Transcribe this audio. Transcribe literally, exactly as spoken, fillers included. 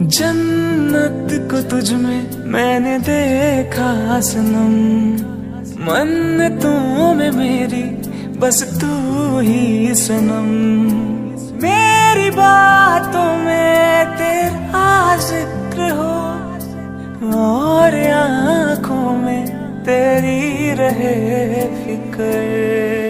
जन्नत को तुझ में मैंने देखा सनम, मन्नतों में मेरी बस तू ही सनम। मेरी बातों में तेरा जिक्र हो और आँखों में तेरी रहे फिक्र।